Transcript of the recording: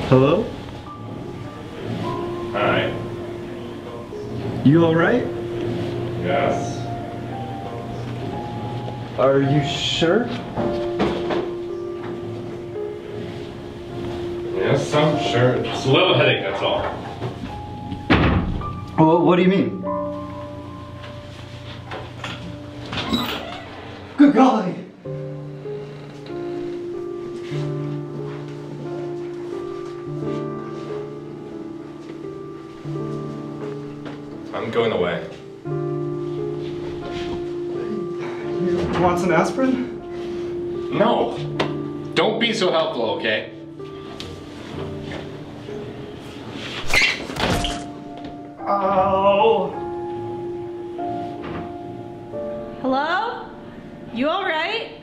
Hello? Hi. You alright? Yes. Are you sure? Yes, I'm sure. It's a little headache, that's all. Well, what do you mean? Good golly! I'm going away. You want some aspirin? No. Don't be so helpful, okay? Oh. Hello? You alright?